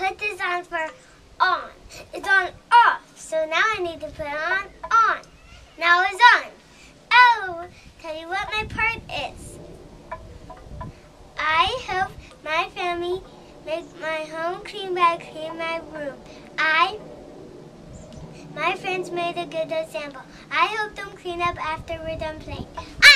put this on for on. It's on off. So now I need to put on. Now it's on. Oh, tell you what my part is. I help my family make my home clean by cleaning my room. My friends made a good example. I help them clean up after we're done playing.